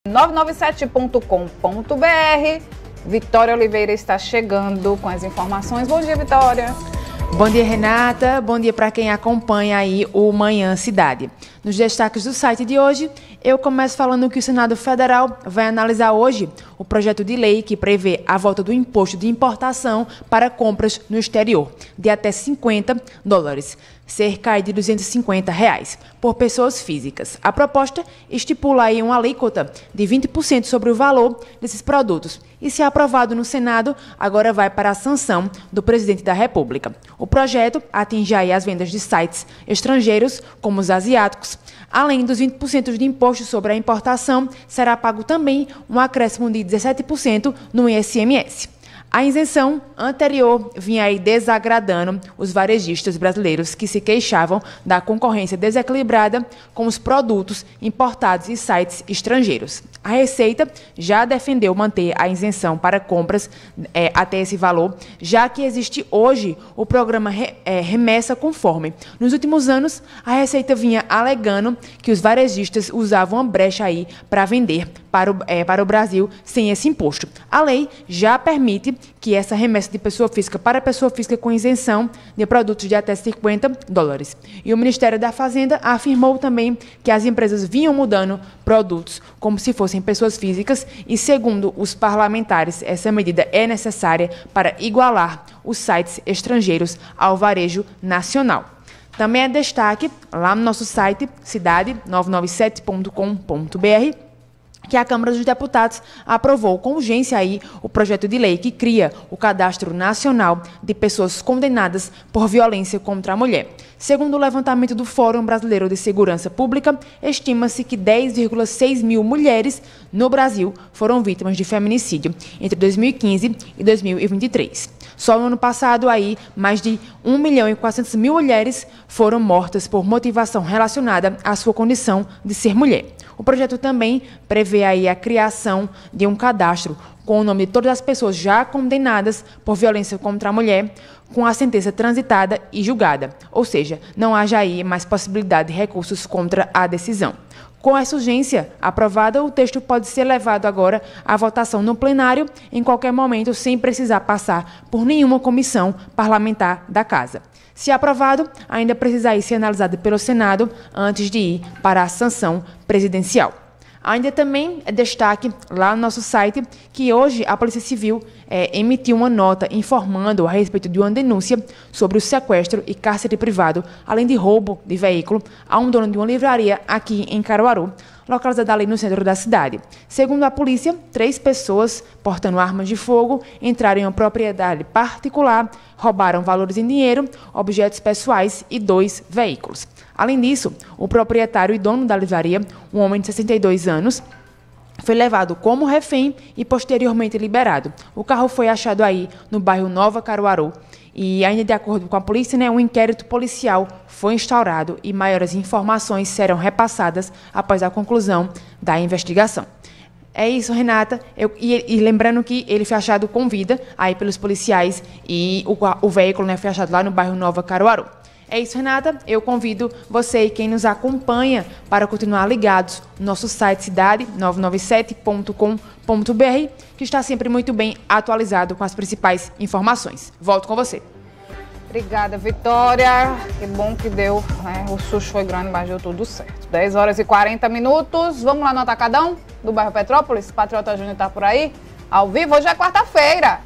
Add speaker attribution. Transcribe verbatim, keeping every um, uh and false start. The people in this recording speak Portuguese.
Speaker 1: nove nove sete ponto com ponto br. Vitória Oliveira está chegando com as informações. Bom dia, Vitória.
Speaker 2: Bom dia, Renata. Bom dia para quem acompanha aí o Manhã Cidade. Nos destaques do site de hoje, eu começo falando que o Senado Federal vai analisar hoje o projeto de lei que prevê a volta do imposto de importação para compras no exterior, de até cinquenta dólares, cerca de duzentos e cinquenta reais, por pessoas físicas. A proposta estipula aí uma alíquota de vinte por cento sobre o valor desses produtos e, se aprovado no Senado, agora vai para a sanção do presidente da República. O projeto atinge aí as vendas de sites estrangeiros, como os asiáticos. Além dos vinte por cento de imposto sobre a importação, será pago também um acréscimo de dezessete por cento no I C M S. A isenção anterior vinha aí desagradando os varejistas brasileiros que se queixavam da concorrência desequilibrada com os produtos importados em sites estrangeiros. A Receita já defendeu manter a isenção para compras é, até esse valor, já que existe hoje o programa re, é, Remessa Conforme. Nos últimos anos, a Receita vinha alegando que os varejistas usavam a brecha aí para vender para o, é, para o Brasil sem esse imposto. A lei já permite que essa remessa de pessoa física para pessoa física com isenção de produtos de até cinquenta dólares. E o Ministério da Fazenda afirmou também que as empresas vinham mudando produtos como se fossem pessoas físicas e, segundo os parlamentares, essa medida é necessária para igualar os sites estrangeiros ao varejo nacional. Também é destaque lá no nosso site cidade nove nove sete ponto com ponto br que a Câmara dos Deputados aprovou com urgência aí o projeto de lei que cria o Cadastro Nacional de Pessoas Condenadas por Violência contra a Mulher. Segundo o levantamento do Fórum Brasileiro de Segurança Pública, estima-se que dez vírgula seis mil mulheres no Brasil foram vítimas de feminicídio entre dois mil e quinze e dois mil e vinte e três. Só no ano passado, aí, mais de um milhão e quatrocentas mil mulheres foram mortas por motivação relacionada à sua condição de ser mulher. O projeto também prevê aí a criação de um cadastro com o nome de todas as pessoas já condenadas por violência contra a mulher, com a sentença transitada e julgada, ou seja, não haja aí mais possibilidade de recursos contra a decisão. Com essa urgência aprovada, o texto pode ser levado agora à votação no plenário em qualquer momento, sem precisar passar por nenhuma comissão parlamentar da Casa. Se aprovado, ainda precisa ir ser analisado pelo Senado antes de ir para a sanção presidencial. Ainda também é destaque lá no nosso site que hoje a Polícia Civil é, emitiu uma nota informando a respeito de uma denúncia sobre o sequestro e cárcere privado, além de roubo de veículo, a um dono de uma livraria aqui em Caruaru, localizada ali no centro da cidade. Segundo a polícia, três pessoas portando armas de fogo entraram em uma propriedade particular, roubaram valores em dinheiro, objetos pessoais e dois veículos. Além disso, o proprietário e dono da livraria, um homem de sessenta e dois anos, foi levado como refém e posteriormente liberado. O carro foi achado aí no bairro Nova Caruaru e, ainda de acordo com a polícia, né, um inquérito policial foi instaurado e maiores informações serão repassadas após a conclusão da investigação. É isso, Renata. Eu, e, e lembrando que ele foi achado com vida aí pelos policiais e o, o veículo, né, foi achado lá no bairro Nova Caruaru. É isso, Renata. Eu convido você e quem nos acompanha para continuar ligados no nosso site cidade nove nove sete ponto com ponto br, que está sempre muito bem atualizado com as principais informações. Volto com você.
Speaker 1: Obrigada, Vitória. Que bom que deu, né? O susto foi grande, mas deu tudo certo. dez horas e quarenta minutos. Vamos lá no Atacadão do bairro Petrópolis. Patriota Júnior está por aí, ao vivo. Hoje é quarta-feira.